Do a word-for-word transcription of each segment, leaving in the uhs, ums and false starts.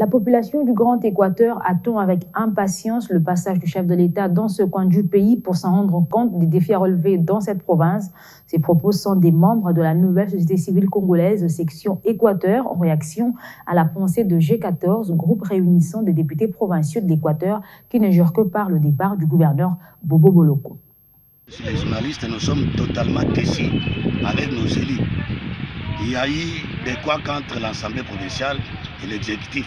La population du Grand Équateur attend avec impatience le passage du chef de l'État dans ce coin du pays pour s'en rendre compte des défis à relever dans cette province. Ces propos sont des membres de la nouvelle société civile congolaise section Équateur en réaction à la pensée de G quatorze, groupe réunissant des députés provinciaux de l'Équateur qui ne jure que par le départ du gouverneur Bobo Boloko. Les journalistes, nous sommes totalement déçus avec nos élus. Il y a eu des couacs entre l'Assemblée provinciale et l'exécutif.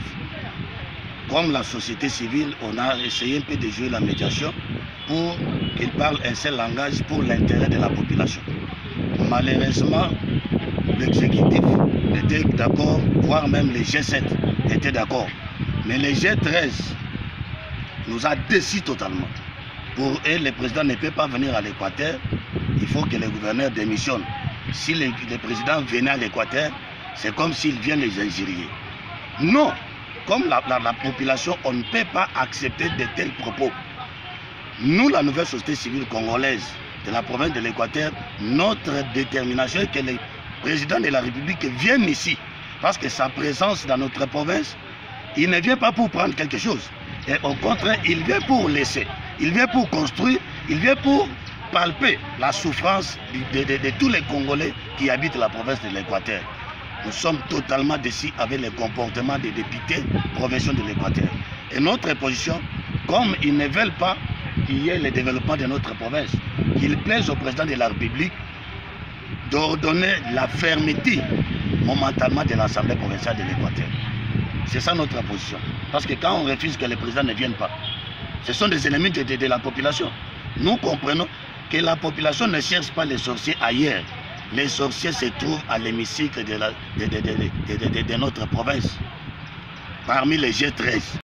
Comme la société civile, on a essayé un peu de jouer la médiation pour qu'ils parlent un seul langage pour l'intérêt de la population. Malheureusement, l'exécutif était d'accord, voire même les G sept étaient d'accord. Mais les G treize nous a déçus totalement. Pour eux, le président ne peut pas venir à l'Équateur, il faut que le gouverneur démissionne. Si le, le président venait à l'Équateur, c'est comme s'il vient les injurier. Non, comme la, la, la population, on ne peut pas accepter de tels propos. Nous, la nouvelle société civile congolaise de la province de l'Équateur, notre détermination est que le président de la République vienne ici. Parce que sa présence dans notre province, il ne vient pas pour prendre quelque chose. Et au contraire, il vient pour laisser. Il vient pour construire, il vient pour palper la souffrance de, de, de, de tous les Congolais qui habitent la province de l'Équateur. Nous sommes totalement déçus avec le comportement des députés provinciaux de l'Équateur. Et notre position, comme ils ne veulent pas qu'il y ait le développement de notre province, qu'il plaise au président de la République d'ordonner la fermeté momentanément de l'Assemblée provinciale de l'Équateur. C'est ça notre position. Parce que quand on refuse que le président ne vienne pas, ce sont des ennemis de, de, de la population. Nous comprenons que la population ne cherche pas les sorciers ailleurs. Les sorciers se trouvent à l'hémicycle de, de, de, de, de, de, de, de notre province, parmi les G treize.